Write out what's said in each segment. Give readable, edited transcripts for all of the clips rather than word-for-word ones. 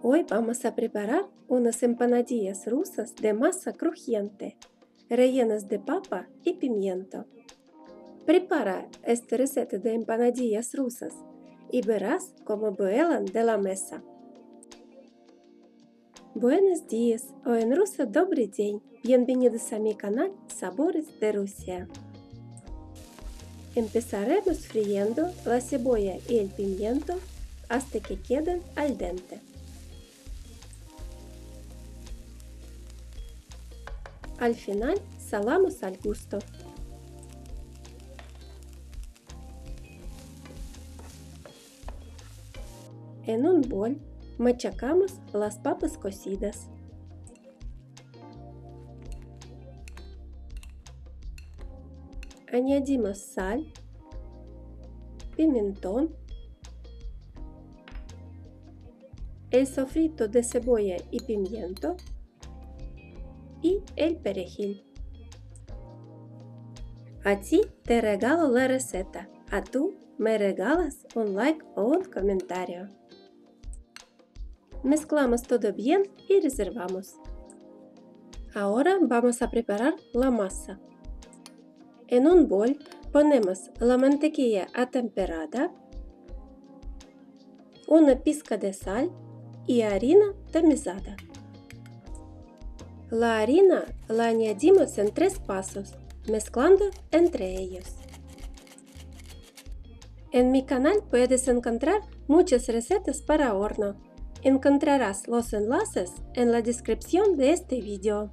Hoy vamos a preparar unas empanadillas rusas de masa crujiente, rellenas de papa y pimiento. Prepara esta receta de empanadillas rusas y verás cómo vuelan de la mesa. Buenos días, o en ruso добрый день. Bienvenidos a mi canal Sabores de Rusia. Empezaremos friendo la cebolla y el pimiento hasta que queden al dente. Al final salamos al gusto. En un bol machacamos las papas cocidas. Añadimos sal, pimentón, el sofrito de cebolla y pimiento y el perejil. A ti te regalo la receta, a tú me regalas un like o un comentario. Mezclamos todo bien y reservamos. Ahora vamos a preparar la masa. En un bol ponemos la mantequilla atemperada, una pizca de sal y harina tamizada. La harina la añadimos en 3 pasos, mezclando entre ellos. En mi canal puedes encontrar muchas recetas para horno. Encontrarás los enlaces en la descripción de este video.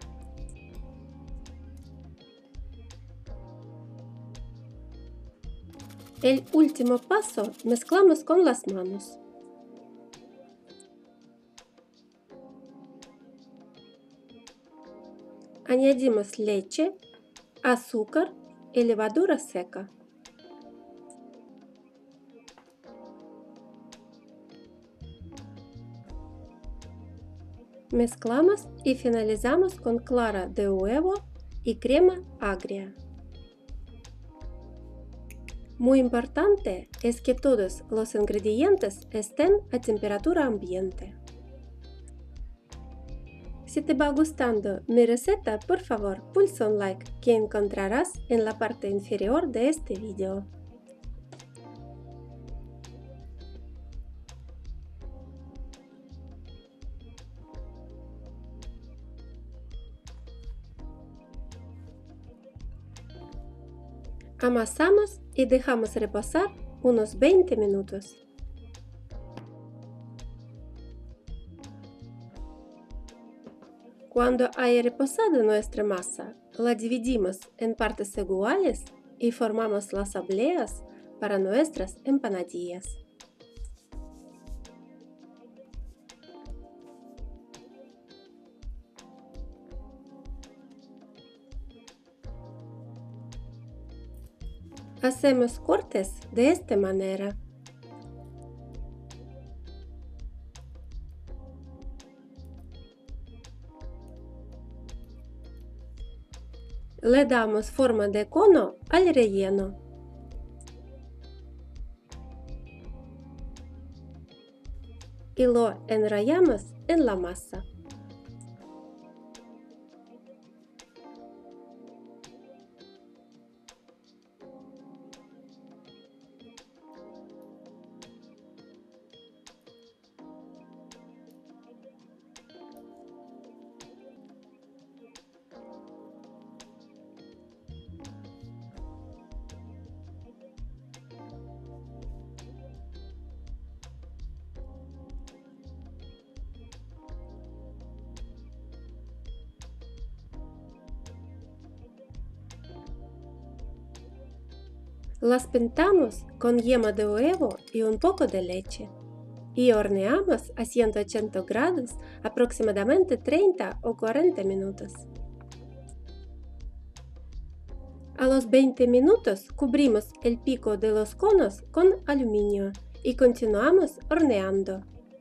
El último paso mezclamos con las manos. Añadimos leche, azúcar y levadura seca. Mezclamos y finalizamos con clara de huevo y crema agria. Muy importante es que todos los ingredientes estén a temperatura ambiente. Si te va gustando mi receta, por favor, pulsa un like que encontrarás en la parte inferior de este video. Amasamos y dejamos reposar unos 20 minutos. Cuando haya reposado nuestra masa, la dividimos en partes iguales y formamos las obleas para nuestras empanadillas. Hacemos cortes de esta manera. Le damos forma de cono al relleno. Y lo enrollamos en la masa. Las pintamos con yema de huevo y un poco de leche y horneamos a 180 grados aproximadamente 30 o 40 minutos. A los 20 minutos cubrimos el pico de los conos con aluminio y continuamos horneando.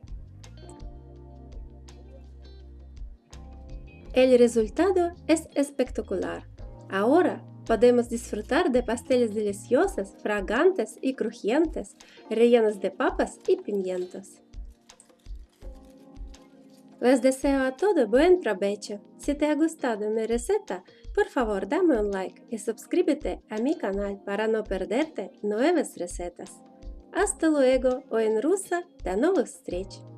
El resultado es espectacular. Ahora podemos disfrutar de pasteles deliciosos, fragantes y crujientes, rellenos de papas y pimientos. Les deseo a todos buen provecho. Si te ha gustado mi receta, por favor dame un like y suscríbete a mi canal para no perderte nuevas recetas. Hasta luego o en rusa, до новых встреч!